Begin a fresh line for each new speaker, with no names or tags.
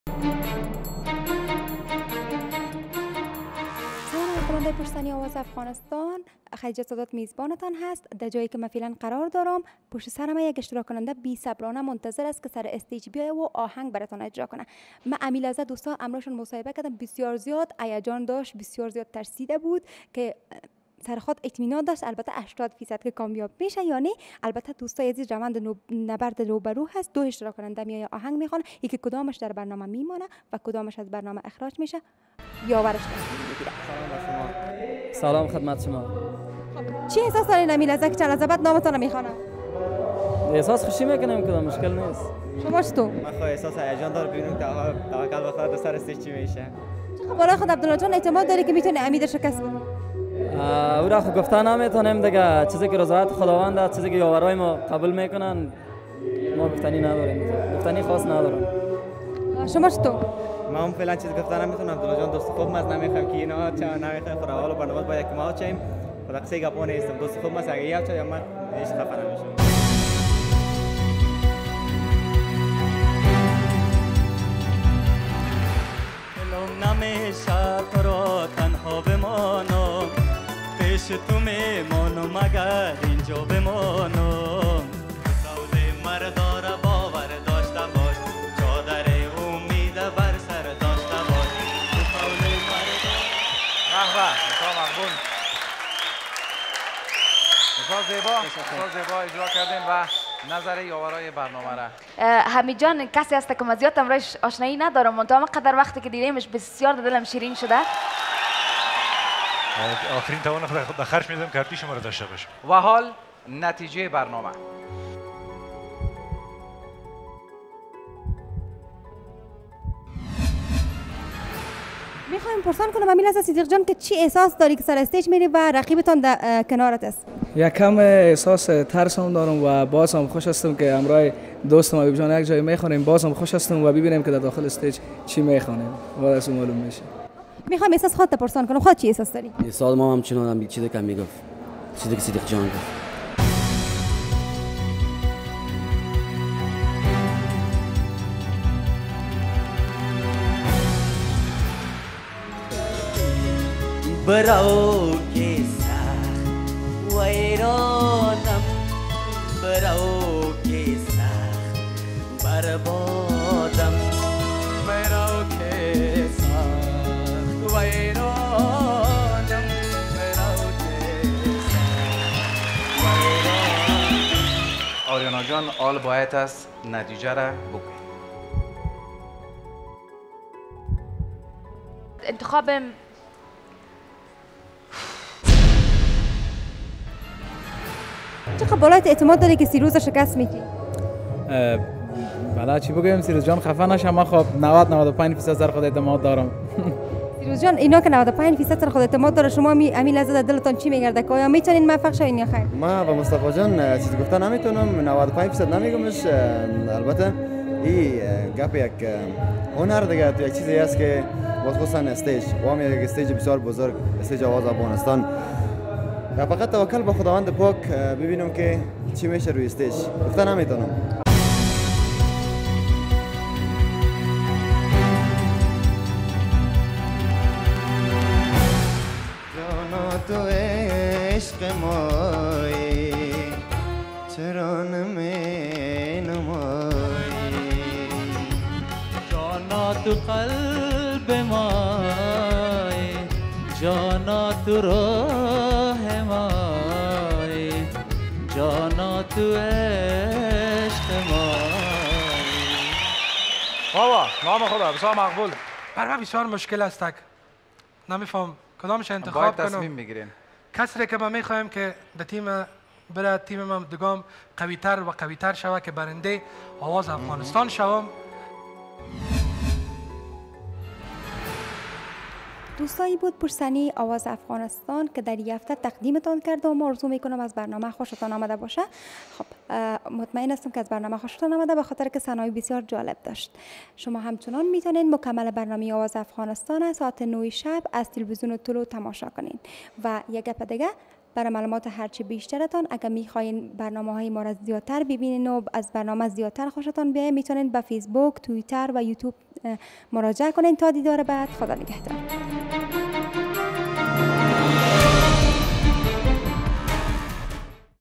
برنامه پشتنی آواز افغانستان، خدیجه سادات میزبانتان هست. در جایی که من فعلا قرار دارم، پشت سر من یک اشتراک کننده بی صبرانه منتظر است که سر استیج بیاید و آهنگ براتون اجرا کنه. من امیل از دوستا امروزشون مصاحبه کردم، بسیار زیاد هیجان داشت، بسیار زیاد ترسیده بود که سر خود اطمینان داشت البته 80% که کامیاب میشه یا نه. البته دوستای عزیز روند نبرد روبرو هست، دو اشتراک کننده میاد آهنگ میخوان، یکی کدامش در برنامه میمانه و کدامش از برنامه اخراج میشه یاورش میگیره.
سلام خدمت شما.
خب چی احساس دارین امیل از که چند لحظه بعد نامتون میخوانم؟
احساس خوشی میکنم که مشکل نیست.
شما چطور؟
من خود احساس هیجان دارم ببینم توکل به خدا سر استیج چی میشه.
خب برای خود عبدالله جان اعتماد داری که میتونه امید شکست بده؟
او را خود گفتن نمیتونیم دیگه، چیزی که رضایت خداوند است، چیزی که یاورای ما قبول میکنن ما گفتنی نداریم، گفتنی خاص ندارم.
شما چطور؟
من فعلا چیزی گفتن نمیتونم. عبدالله جان دوست خوب است، نمیخوام که اینا چه نمیخوام خود اول برنامه باید که ما چیم خدا قصه گپا نیستم. دوست خوب است، اگه یا چه من هیچ خفه نمیشم.
دلم نمیشه تو را تنها بمانم، پیش تو میمانم اگر اینجا بمانم. قول مردا را باور داشته باش، چادر امید بر سر داشته باش. قول مردا
مثال مقبول، مثال زیبا اجرا کردیم و نظر یاورای برنامه را.
حمید جان کسی هست که مزیات امروز آشنایی ندارم، منتها من قدر وقتی که دیدیمش بسیار دلم شیرین شده.
آخرین توان خود به خرج میدم که ارتوی شما را داشته باشم.
و حال نتیجه برنامه.
میخوایم پرسان کنم امیل از صدیق جان که چی احساس داری که سر استیج میری و رقیبتان در کنارت است؟
یکم احساس ترس هم دارم و باز هم خوش هستم که امروز دوستم حبیب جان یک جای میخوانیم. باز هم خوش هستم و ببینیم که در داخل استیج چی میخوانیم و از اون معلوم میشه.
میخوایم احساس خودت پرسان کنم، خودت چی احساس داری؟
احساس ما همچنان چیزی که میگفت، چیزی که صدیق جان گفت.
برو که سخت ویرانم، برو که سخت بربادم. برو که سخت ویرانم، برو که سخت ویرانم.
آریانا جان آل باید است نتیجه را بگوی.
انتخابم
چقدر بالایت اعتماد داری که سیروز شکست میدی؟
بله چی بگویم سیروز جان خفه نشم. من خب 90-95% سر خود اعتماد دارم.
سیروز جان اینا که 95% سر خود اعتماد داره، شما امیل از دلتان چی میگرده که آیا میتونین موفق شوین یا خیر؟
ما با مصطفی جان چیزی گفتن نمیتونم، 95% نمیگمش. البته این گپ یک هنر دیگه، تو یک چیزی است که خصوصا استیج و هم یک استیج بسیار بزرگ، استیج آواز افغانستان. و فقط توکل به خداوند پاک ببینم که چی میشه روی استیج. گفتن نمیتونم.
جانا تو عشق مایی، چرا نمی نمایی؟ جانا تو قلب مایی، جانا تو روح مایی، جانا تو عشق مایی.
بابا نام خدا بسیار مقبول.
برای من بسیار مشکل است که نمیفهم کدامش انتخاب
باید
کنم.
تصمیم بگیرین.
کسی که من میخوایم که در تیم بره، تیم من دگام قویتر و قویتر شوه که برنده آواز افغانستان شوم.
دوستایی بود پرسنی آواز افغانستان که در این هفته تقدیمتان کرده و آرزو میکنم از برنامه خوشتان آمده باشه. خب مطمئن هستم که از برنامه خوشتان آمده به خاطر که صحنه‌های بسیار جالب داشت. شما همچنان میتونین مکمل برنامه آواز افغانستان ساعت 9 شب از تلویزیون طلوع تماشا کنین. و یک گپ دیگه، برای معلومات هرچی بیشترتان اگر میخواین برنامه‌های ما را زیادتر ببینین و از برنامه زیادتر خوشتان بیاید میتونین به فیسبوک، توییتر و یوتیوب مراجعه کنین. تا دیدار بعد، خدا نگهدار.